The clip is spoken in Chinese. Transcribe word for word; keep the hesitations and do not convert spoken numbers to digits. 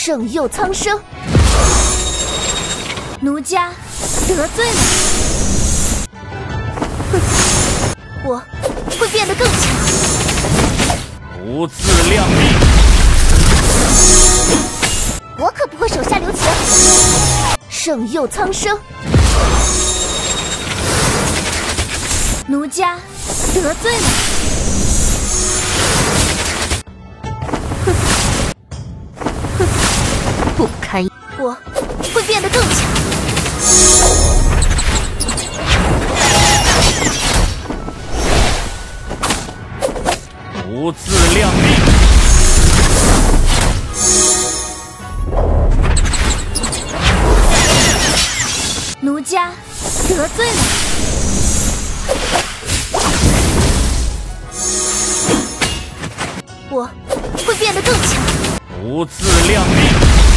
圣佑苍生，奴家得罪了。哼，我会变得更强。 不自量力！ 我可不会手下留情。圣佑苍生，奴家得罪了。哼哼，不堪！我会变得更强。 不自量力！ 奴家得罪了。我会变得更强。 不自量力！